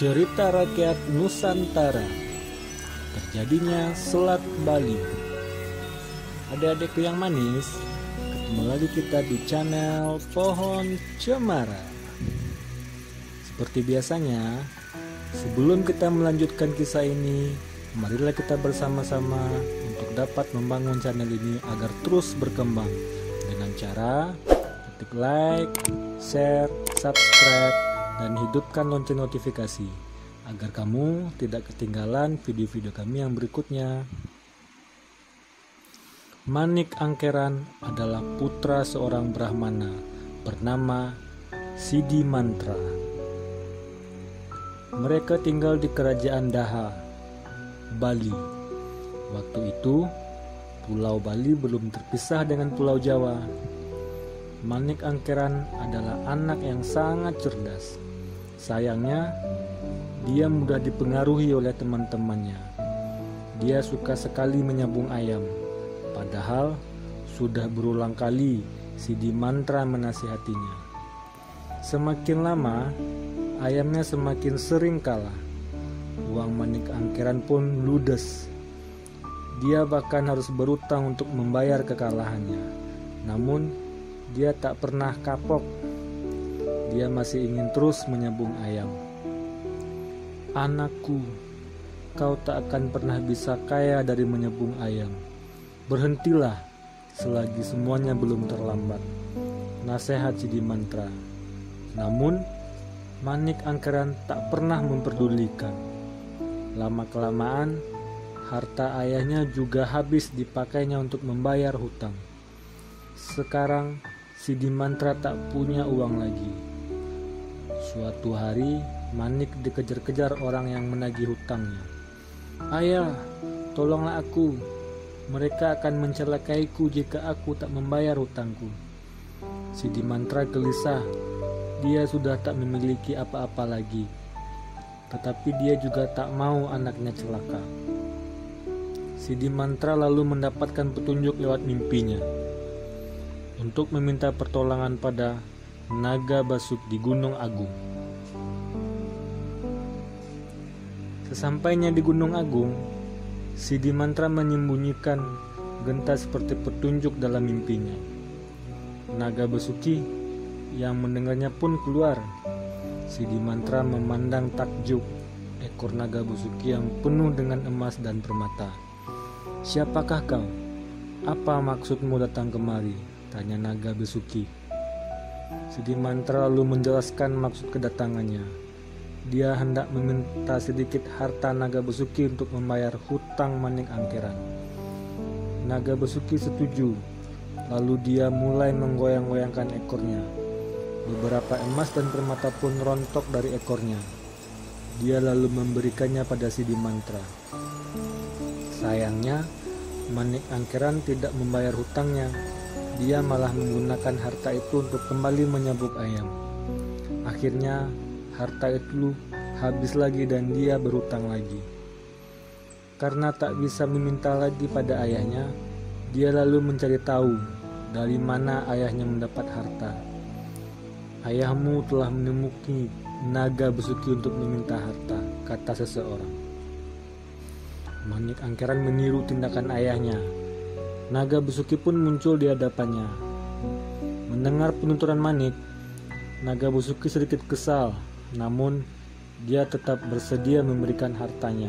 Cerita rakyat Nusantara. Terjadinya Selat Bali. Adik-adikku yang manis, ketemu lagi kita di channel Pohon Cemara. Seperti biasanya, sebelum kita melanjutkan kisah ini, marilah kita bersama-sama untuk dapat membangun channel ini agar terus berkembang dengan cara ketik like, share, subscribe, dan hidupkan lonceng notifikasi agar kamu tidak ketinggalan video-video kami yang berikutnya. Manik Angkeran adalah putra seorang Brahmana bernama Sidi Mantra. Mereka tinggal di kerajaan Daha, Bali. Waktu itu, Pulau Bali belum terpisah dengan Pulau Jawa. Manik Angkeran adalah anak yang sangat cerdas. Sayangnya, dia mudah dipengaruhi oleh teman-temannya. Dia suka sekali menyambung ayam. Padahal sudah berulang kali Sidi Mantra menasihatinya. Semakin lama, ayamnya semakin sering kalah. Uang Manik Angkeran pun ludes. Dia bahkan harus berutang untuk membayar kekalahannya. Namun, dia tak pernah kapok. Dia masih ingin terus menyambung ayam. Anakku, kau tak akan pernah bisa kaya dari menyambung ayam. Berhentilah selagi semuanya belum terlambat, nasihat Sidi Mantra. Namun, Manik Angkeran tak pernah memperdulikan. Lama-kelamaan, harta ayahnya juga habis dipakainya untuk membayar hutang. Sekarang, Sidi Mantra tak punya uang lagi. Suatu hari, Manik dikejar-kejar orang yang menagih hutangnya. Ayah, tolonglah aku. Mereka akan mencelakaiku jika aku tak membayar hutangku. Sidi Mantra gelisah. Dia sudah tak memiliki apa-apa lagi. Tetapi dia juga tak mau anaknya celaka. Sidi Mantra lalu mendapatkan petunjuk lewat mimpinya untuk meminta pertolongan pada Naga Basuk di Gunung Agung. Sesampainya di Gunung Agung, Sidi Mantra menyembunyikan genta seperti petunjuk dalam mimpinya. Naga Basuki yang mendengarnya pun keluar. Sidi Mantra memandang takjub ekor Naga Basuki yang penuh dengan emas dan permata. Siapakah kau? Apa maksudmu datang kemari? Tanya Naga Basuki. Sidi Mantra lalu menjelaskan maksud kedatangannya. Dia hendak meminta sedikit harta Naga Basuki untuk membayar hutang Manik Angkeran. Naga Basuki setuju. Lalu dia mulai menggoyang-goyangkan ekornya. Beberapa emas dan permata pun rontok dari ekornya. Dia lalu memberikannya pada Sidi Mantra. Sayangnya, Manik Angkeran tidak membayar hutangnya. Dia malah menggunakan harta itu untuk kembali menyabuk ayam. Akhirnya harta itu habis lagi dan dia berhutang lagi. Karena tak bisa meminta lagi pada ayahnya, dia lalu mencari tahu dari mana ayahnya mendapat harta. Ayahmu telah menemukan Naga Basuki untuk meminta harta, kata seseorang. Manik Angkeran meniru tindakan ayahnya. Naga Basuki pun muncul di hadapannya. Mendengar penuturan Manik, Naga Basuki sedikit kesal, namun dia tetap bersedia memberikan hartanya.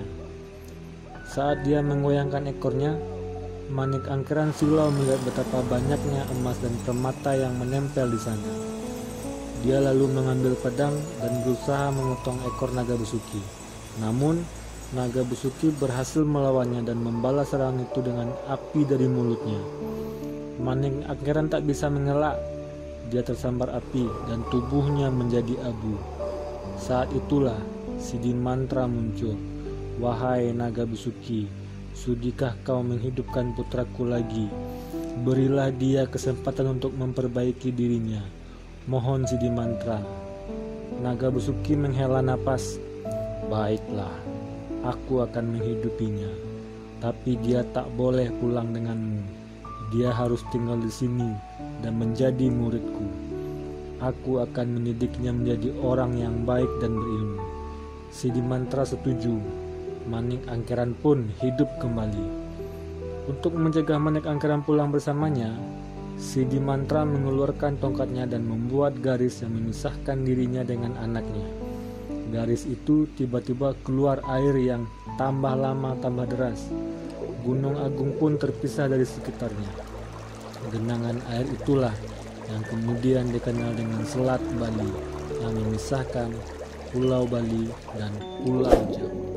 Saat dia menggoyangkan ekornya, Manik Angkeran silau melihat betapa banyaknya emas dan permata yang menempel di sana. Dia lalu mengambil pedang dan berusaha memotong ekor Naga Basuki. Namun Naga Basuki berhasil melawannya dan membalas serangan itu dengan api dari mulutnya. Manik Angkeran tak bisa mengelak. Dia tersambar api dan tubuhnya menjadi abu. Saat itulah Sidi Mantra muncul. Wahai Naga Basuki, sudikah kau menghidupkan putraku lagi? Berilah dia kesempatan untuk memperbaiki dirinya. Mohon Sidi Mantra. Naga Basuki menghela napas. Baiklah, aku akan menghidupinya, tapi dia tak boleh pulang denganmu. Dia harus tinggal di sini dan menjadi muridku. Aku akan mendidiknya menjadi orang yang baik dan berilmu. Si Dimantra setuju. Manik Angkeran pun hidup kembali. Untuk mencegah Manik Angkeran pulang bersamanya, si Dimantra mengeluarkan tongkatnya dan membuat garis yang memisahkan dirinya dengan anaknya. Garis itu tiba-tiba keluar air yang tambah lama tambah deras. Gunung Agung pun terpisah dari sekitarnya. Genangan air itulah yang kemudian dikenal dengan Selat Bali yang memisahkan Pulau Bali dan Pulau Jawa.